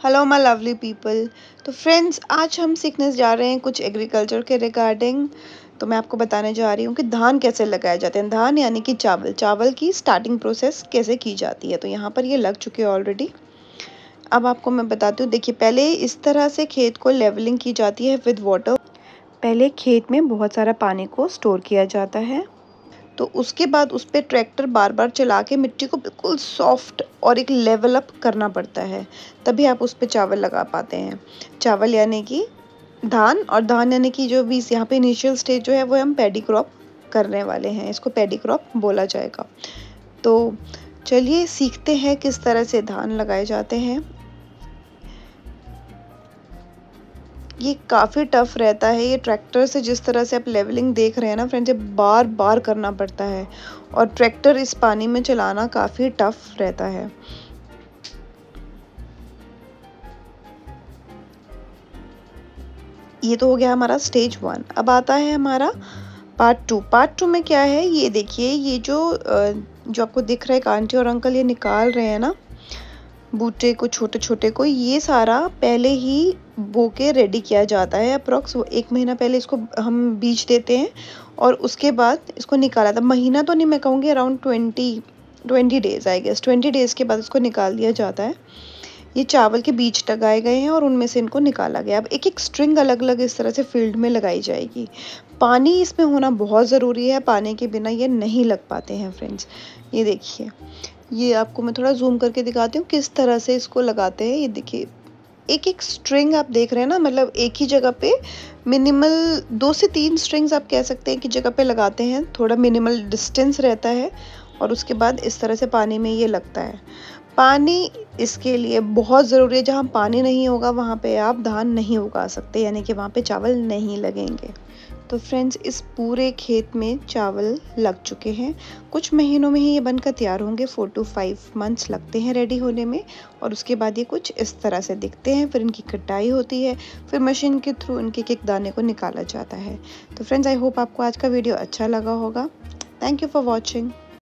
Hello my lovely people. तो friends, आज हम सीखने जा रहे हैं कुछ एग्रीकल्चर के रिगार्डिंग। तो मैं आपको बताने जा रही हूँ कि धान कैसे लगाए जाते हैं। धान यानी कि चावल की स्टार्टिंग प्रोसेस कैसे की जाती है। तो यहाँ पर ये लग चुके हैं ऑलरेडी। अब आपको मैं बताती हूँ। देखिए, पहले इस तरह से खेत को लेवलिंग की जाती है विद वाटर। पहले खेत में बहुत सारा पानी को स्टोर किया जाता है, तो उसके बाद उस पर ट्रैक्टर बार बार चला के मिट्टी को बिल्कुल सॉफ्ट और एक लेवल अप करना पड़ता है, तभी आप उस पर चावल लगा पाते हैं। चावल यानी कि धान, और धान यानी कि जो भी यहाँ पे इनिशियल स्टेज जो है वो हम पैडी क्रॉप करने वाले हैं, इसको पैडी क्रॉप बोला जाएगा। तो चलिए सीखते हैं किस तरह से धान लगाए जाते हैं। ये काफ़ी टफ रहता है। ये ट्रैक्टर से जिस तरह से आप लेवलिंग देख रहे हैं ना फ्रेंड्स, ये बार बार करना पड़ता है, और ट्रैक्टर इस पानी में चलाना काफ़ी टफ रहता है। ये तो हो गया हमारा स्टेज 1। अब आता है हमारा पार्ट 2। पार्ट 2 में क्या है, ये देखिए, ये जो आपको दिख रहा है, एक आंटी और अंकल ये निकाल रहे हैं ना बूटे को, छोटे छोटे को। ये सारा पहले ही बो के रेडी किया जाता है। अप्रॉक्स 1 महीना पहले इसको हम बीज देते हैं, और उसके बाद इसको निकाला था। महीना तो नहीं मैं कहूँगी, around 20 days I guess. 20 days के बाद इसको निकाल दिया जाता है। ये चावल के बीज लगाए गए हैं और उनमें से इनको निकाला गया। अब एक एक स्ट्रिंग अलग अलग इस तरह से फील्ड में लगाई जाएगी। पानी इसमें होना बहुत ज़रूरी है, पानी के बिना ये नहीं लग पाते हैं फ्रेंड्स। ये देखिए, ये आपको मैं थोड़ा जूम करके दिखाती हूँ किस तरह से इसको लगाते हैं। ये देखिए, एक एक स्ट्रिंग आप देख रहे हैं ना, मतलब एक ही जगह पे मिनिमल 2 से 3 स्ट्रिंग्स आप कह सकते हैं कि जगह पे लगाते हैं। थोड़ा मिनिमल डिस्टेंस रहता है, और उसके बाद इस तरह से पानी में ये लगता है। पानी इसके लिए बहुत ज़रूरी है। जहाँ पानी नहीं होगा वहाँ पे आप धान नहीं उगा सकते, यानी कि वहाँ पे चावल नहीं लगेंगे। तो फ्रेंड्स, इस पूरे खेत में चावल लग चुके हैं। कुछ महीनों में ही ये बनकर तैयार होंगे। 4 to 5 मंथ्स लगते हैं रेडी होने में, और उसके बाद ये कुछ इस तरह से दिखते हैं। फिर इनकी कटाई होती है, फिर मशीन के थ्रू इनके एक दाने को निकाला जाता है। तो फ्रेंड्स, आई होप आपको आज का वीडियो अच्छा लगा होगा। Thank you for watching.